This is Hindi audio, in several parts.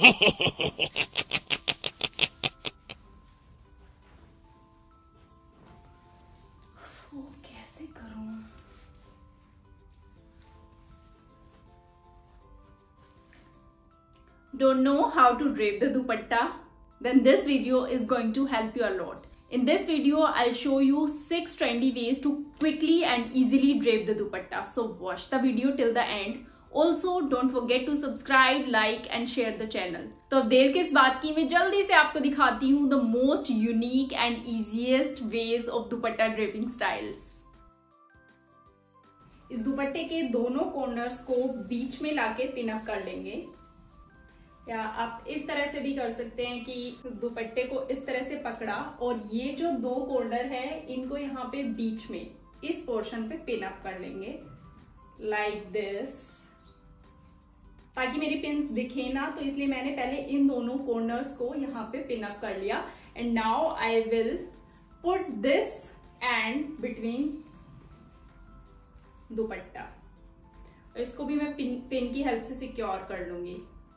कैसे करूं? Don't know how to drape the dupatta? Then this video is going to help you a lot. In this video, I'll show you 6 trendy ways to quickly and easily drape the dupatta. So watch the video till the end. Also, don't forget to subscribe, like and share the channel. तो अब देर किस बात की, मैं जल्दी से आपको दिखाती हूँ the most unique and easiest ways of dupatta draping styles. इस दुपट्टे के दोनों कॉर्नर्स को बीच में लाके पिन अप कर लेंगे, या आप इस तरह से भी कर सकते हैं कि दुपट्टे को इस तरह से पकड़ा और ये जो दो कॉर्नर है इनको यहाँ पे बीच में इस पोर्शन पे पिन अप कर लेंगे लाइक दिस, ताकि मेरी पिन दिखे ना, तो इसलिए मैंने पहले इन दोनों कॉर्नर्स को यहाँ पे पिन अप कर लिया. And now I will put this end between dupatta, इसको भी मैं पिन की हेल्प से सिक्योर कर लूंगी.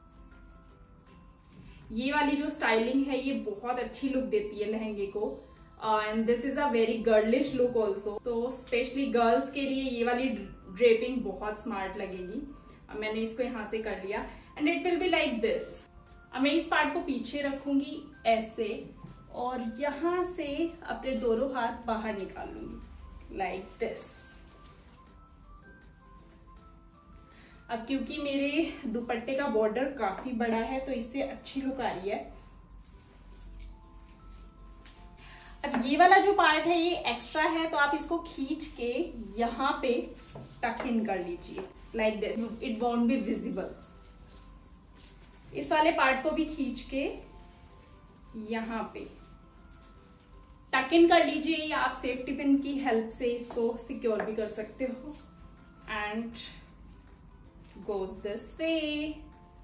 ये वाली जो स्टाइलिंग है ये बहुत अच्छी लुक देती है लहंगे को, and this is a very girlish look also. तो स्पेशली गर्ल्स के लिए ये वाली ड्रेपिंग बहुत स्मार्ट लगेगी. अब मैंने इसको यहाँ से कर लिया and it will be like this. अब मैं इस पार्ट को पीछे रखूंगी ऐसे और यहाँ से अपने दोनों हाथ बाहर निकाल लूंगी लाइक दिस. अब क्योंकि मेरे दुपट्टे का बॉर्डर काफी बड़ा है तो इससे अच्छी लुक आ रही है. अब ये वाला जो पार्ट है ये एक्स्ट्रा है, तो आप इसको खींच के यहाँ पे टक इन कर लीजिए like this, it won't be visible. इस वाले पार्ट को भी खींच के यहाँ पे टक इन कर लीजिए, या आप सेफ्टी पिन की हेल्प से इसको सिक्योर भी कर सकते हो. And goes this way.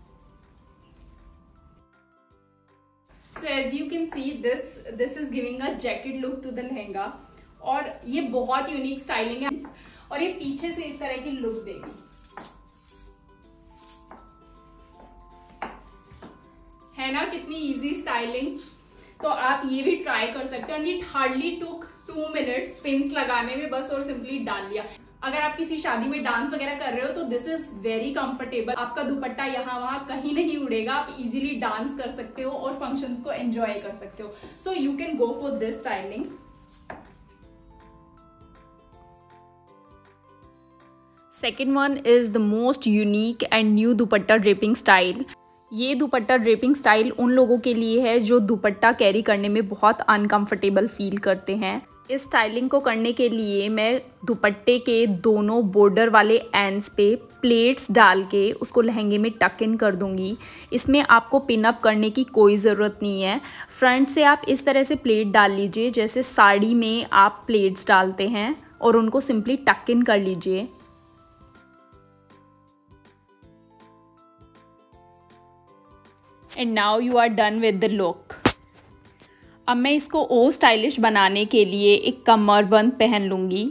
So as you can see, this is giving a jacket look to the lehenga, और ये बहुत यूनिक स्टाइलिंग है और ये पीछे से इस तरह की लुक देगी. है ना कितनी इजी स्टाइलिंग. तो आप ये भी ट्राई कर सकते हो. And it hardly took 2 minutes pins लगाने में बस, और सिंपली डाल लिया. अगर आप किसी शादी में डांस वगैरह कर रहे हो तो दिस इज वेरी कंफर्टेबल. आपका दुपट्टा यहाँ वहां कहीं नहीं उड़ेगा, आप इजीली डांस कर सकते हो और फंक्शंस को एंजॉय कर सकते हो. So you can go for this styling. Second one is the most unique and new dupatta draping style. ये दुपट्टा ड्रेपिंग स्टाइल उन लोगों के लिए है जो दुपट्टा कैरी करने में बहुत अनकंफर्टेबल फील करते हैं. इस स्टाइलिंग को करने के लिए मैं दुपट्टे के दोनों बॉर्डर वाले एंड्स पे प्लेट्स डाल के उसको लहंगे में टक इन कर दूंगी. इसमें आपको पिन अप करने की कोई ज़रूरत नहीं है. फ्रंट से आप इस तरह से प्लेट डाल लीजिए जैसे साड़ी में आप प्लेट्स डालते हैं, और उनको सिंपली टक इन कर लीजिए. And now you are done with the look. अब मैं इसको और स्टाइलिश बनाने के लिए एक कमरबंद पहन लूंगी.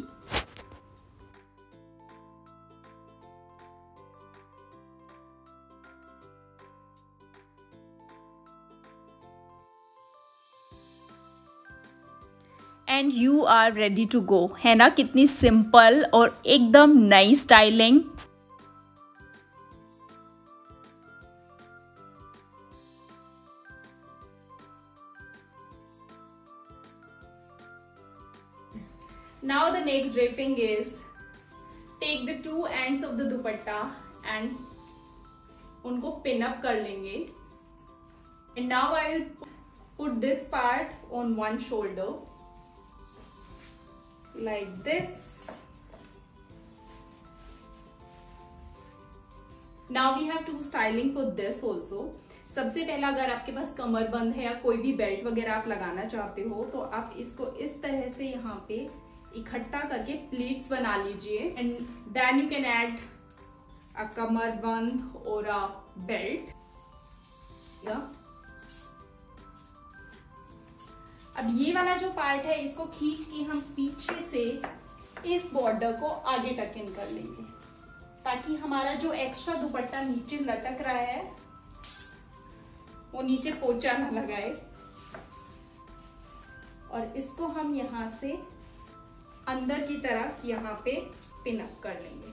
And you are ready to go. है ना कितनी सिंपल और एकदम नई स्टाइलिंग. Now the next draping is take the 2 ends of the dupatta and उनको pin up कर लेंगे. And now I will put this part on one shoulder like this. Now we have two styling for this also. सबसे पहला, अगर आपके पास कमरबंद है या कोई भी बेल्ट वगैरह आप लगाना चाहते हो तो आप इसको इस तरह से यहाँ पे इकट्ठा करके प्लीट्स बना लीजिए. And then you can add a kamarband और अ बेल्ट. अब ये वाला जो पार्ट है इसको खींच के हम पीछे से इस बॉर्डर को आगे टक इन कर लेंगे, ताकि हमारा जो एक्स्ट्रा दुपट्टा नीचे लटक रहा है वो नीचे पोंचा ना लगाए। और इसको हम यहाँ से अंदर की तरफ यहाँ पे पिन अप कर लेंगे।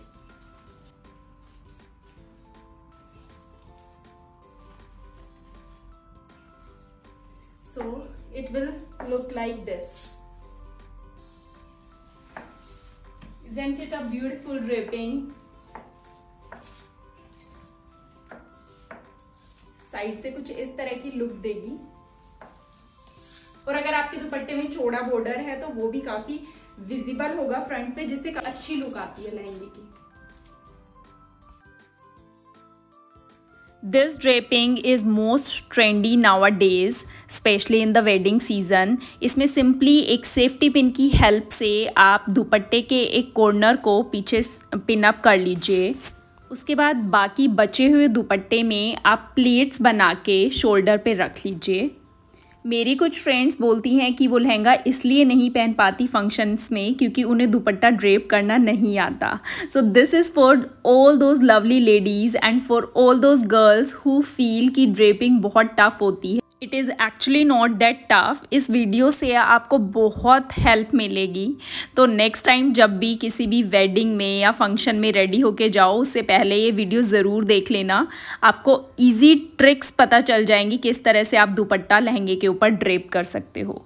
So it will look like this. Isn't it a beautiful draping? Side से कुछ इस तरह की लुक देगी। और अगर आपके दुपट्टे में चौड़ा बॉर्डर है तो वो भी काफी विजिबल होगा फ्रंट पे, जिससे अच्छी लुक आती है लहंगे की। This draping is most trendy nowadays, especially in the wedding season. इसमें सिंपली एक सेफ्टी पिन की हेल्प से आप दुपट्टे के एक कॉर्नर को पीछे पिन अप कर लीजिए। उसके बाद बाकी बचे हुए दुपट्टे में आप प्लेट्स बना के शोल्डर पे रख लीजिए। मेरी कुछ फ्रेंड्स बोलती हैं कि वो लहंगा इसलिए नहीं पहन पाती फंक्शंस में क्योंकि उन्हें दुपट्टा ड्रेप करना नहीं आता। So this is for all those lovely ladies and for all those girls who feel कि ड्रेपिंग बहुत टफ होती है। It is actually not that tough. इस वीडियो से आपको बहुत हेल्प मिलेगी। तो नेक्स्ट टाइम जब भी किसी भी वेडिंग में या फंक्शन में रेडी होके जाओ, उससे पहले ये वीडियो ज़रूर देख लेना। आपको इजी ट्रिक्स पता चल जाएंगी किस तरह से आप दुपट्टा लहंगे के ऊपर ड्रेप कर सकते हो।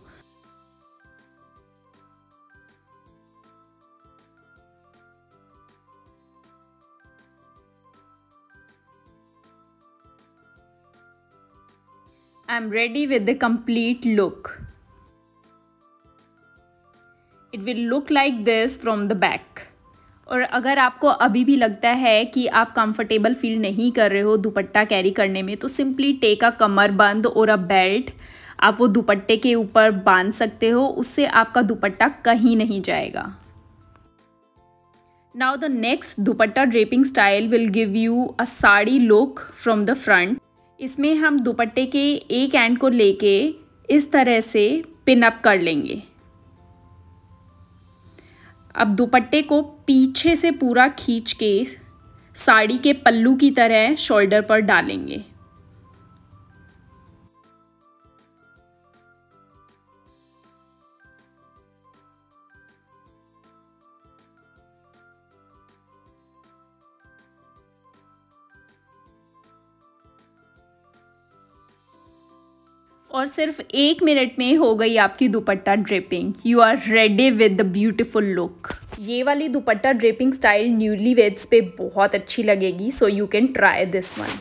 I'm ready with the complete look. It will look like this from the back. और अगर आपको अभी भी लगता है कि आप कंफर्टेबल फील नहीं कर रहे हो दुपट्टा कैरी करने में, तो सिंपली टेक अ कमरबंद और अ बेल्ट। आप वो दुपट्टे के ऊपर बांध सकते हो, उससे आपका दुपट्टा कहीं नहीं जाएगा। Now the next dupatta draping style will give you a sari look from the front. इसमें हम दुपट्टे के एक एंड को लेके इस तरह से पिन अप कर लेंगे। अब दुपट्टे को पीछे से पूरा खींच के साड़ी के पल्लू की तरह शोल्डर पर डालेंगे। और सिर्फ 1 मिनट में हो गई आपकी dupatta draping. You are ready with the beautiful look. ये वाली dupatta draping style newlyweds पे बहुत अच्छी लगेगी, so you can try this one.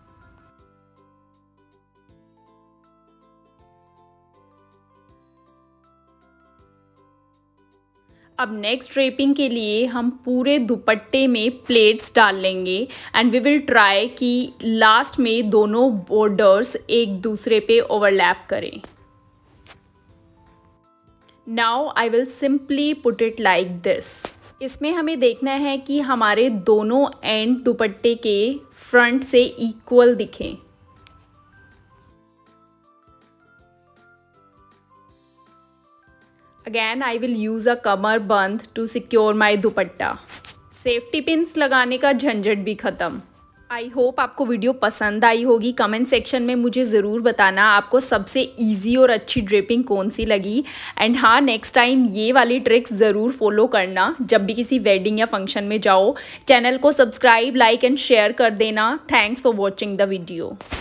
अब नेक्स्ट ड्रेपिंग के लिए हम पूरे दुपट्टे में प्लेट्स डाल लेंगे एंड वी विल ट्राई कि लास्ट में दोनों बॉर्डर्स एक दूसरे पे ओवरलैप करें। Now I will simply put it like this. इसमें हमें देखना है कि हमारे दोनों एंड दुपट्टे के फ्रंट से इक्वल दिखें। Again, I will use a kamarband to secure my dupatta. Safety pins लगाने का झंझट भी ख़त्म। आई होप आपको वीडियो पसंद आई होगी। कमेंट सेक्शन में मुझे ज़रूर बताना आपको सबसे इजी और अच्छी ड्रेपिंग कौन सी लगी। एंड हाँ, नेक्स्ट टाइम ये वाली ट्रिक्स ज़रूर फॉलो करना जब भी किसी वेडिंग या फंक्शन में जाओ। चैनल को सब्सक्राइब, लाइक एंड शेयर कर देना। Thanks for watching the video.